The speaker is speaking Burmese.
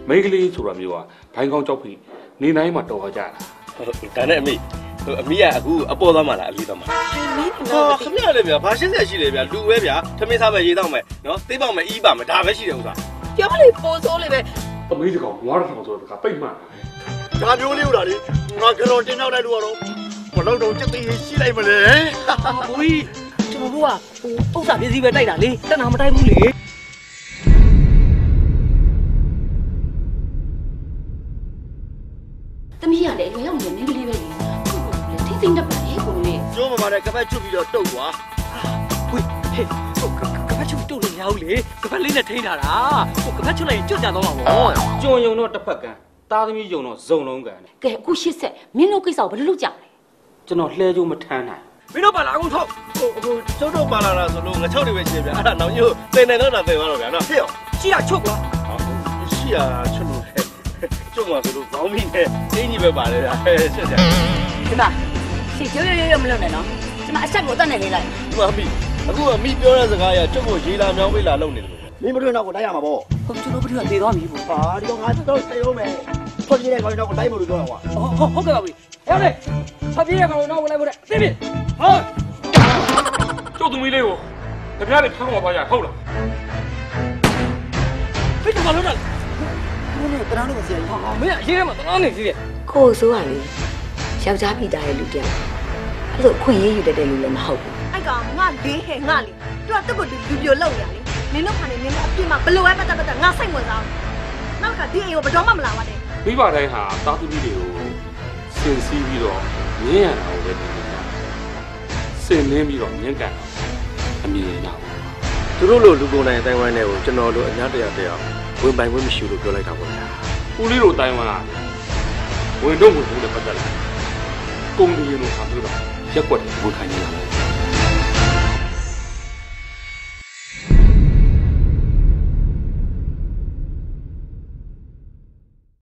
မိကလေးဆိုတာမျိုးကဘိုင်းကောင်းကြောက်ပြီးနေနိုင်မှတော်ကြတာဒါနဲ့အမေကအခုအပေါ်သွားမှလားအလေးသွားမှခင်ဗျားလည်းဗျာဘာရှင်းဆက်ရှိတယ်ဗျာလူပဲဗျာထမင်းစားမယ်ရေးတော့မယ်နော်သိပေါက်မယ်အီးပါမယ်ဒါပဲရှိတယ်ဥစ္စာပြောလေပိုးစိုးလေပဲအမေးကောင်ငွားတစ်ထောင်ဆိုတော့ပိတ်မှန်ဒါမျိုးလေးဥတာလေငါကတော့တင်းနောက်လိုက်လို့တော့မလောက်တော့စက်သေးရှိလိုက်မလဲဘူးကြီးကျွန်တော်တို့ကဥစ္စာပစ္စည်းပဲတိုက်တာလေတဏ္ဍာမတိုက်ဘူးလေသမီးရတယ်လွယ်ရောက်နေမင်းကလေးပဲလေထိသိမ့်တတ်ပါလေကိုလေးကျိုးမမနဲ့ကပတ်ချွတ်ပြီးတော့တုတ်သွားဝေးဟဲ့ကပတ်ချွတ်တုတ်လို့မရဘူးလေကပတ်လေးနဲ့ထိန်းထားတာကပတ်ချွတ်လိုက်ရင်ကျွတ်ကြတော့မှာပေါ့ကျွံယုံတော့တစ်ဖက်ကန်းသားသမီးယုံတော့ဇုံလုံးကန်ကဲအခု80မင်းတို့ကိစ္စကိုဘယ်လိုလုပ်ကြလဲကျွန်တော်လှဲကြိုးမထမ်းနိုင်မင်းတို့ပါလာအောင်ထောက်ကျုပ်တို့ပါလာတာဆိုလို့ငါ6တွေပဲရှိဗျာအဲ့ဒါနောက်ရိုးတင်နေတော့တာတင်သွားတော့ဗျာနော်ဟေ့ရှိတာချုပ်ကွာရှိရချွတ်လို့ကျုပ်ကဆိုလို့ခေါင်းမိနဲ့အင်းကြီးပဲပါတယ်ဗျာဆက်ဆက်ဒီမှာရှေ့ရွမလုပ်နဲ့နော်ဒီမှာအဆက်ကိုတတ်နေလေလိုက်ဒီမှာမိအခုကမိပြောတဲ့စကားရကျုပ်ကိုရေးလာမြောင်းပေးလာလုပ်နေတယ်မင်းမထွန်းတော့ကိုတိုက်ရမှာပေါ့ဟုတ်ကျွန်တော်ဘယ်သူကသေသွားပြီပေါ့ဟာဒီတော့ငါတော့သေအောင်မယ်ထွက်ပြေးတဲ့ကောင်တော့ကိုတိုက်မလို့ပြောတာကွာဟုတ်ကဲ့ပါပြီဟဲ့လေထွက်ပြေးတဲ့ကောင်တော့ကိုလိုက်ဖို့တဲ့သိပြီဟုတ်ကျုပ်သမီးလေးကိုတပြားတွေဖမ်းသွားရဟုတ်လားဖိတ်ကမလို့လားဘယ်နဲ့တန်းလို့မစီရဟာမင်းအရေးထဲမှာတန်းနေသေးတယ်ကိုဆိုးရလေယောက်ျားမိသားရဲ့လူတယောက်အဲ့လိုခွင့်ရေးယူတတ်တဲ့လူလည်းမဟုတ်ဘူးအဲ့ကောင်ငါလေးဟဲ့ငါလေးသူကတက်ကိုလူပြိုလောက်ရလေနင်တို့ခါနေနင်တို့အပြစ်မှာဘလို့ပဲပတ်ငါစိတ်ဝင်စားနောက်ကဒီအိမ်ကိုဘယ်တော့မှမလာပါနဲ့မိဘတိုင်းဟာသားသမီးတွေကိုစင်စီးပြီးတော့မြင်းရတာကိုပဲနေနေတာစင်နှင်းပြီးတော့မြင်းကန်တာအမြင်ရပါသူတို့လိုလူကုန်တိုင်းအတိုင်းဝိုင်းတွေကိုကျွန်တော်တို့အများတရားဝင်ပိုင်ခွင့်မရှိလို့ပြောလိုက်တာပေါ့ဗျာဦးလေးတို့အတိုင်းဝိုင်းကဝင်တော့ဝင်ဖို့လည်းပတ်သက်လာကုန်တယ်လို့ဟာပြောတော့ရက်ွက်တယ်ဝန်ခံနေတာ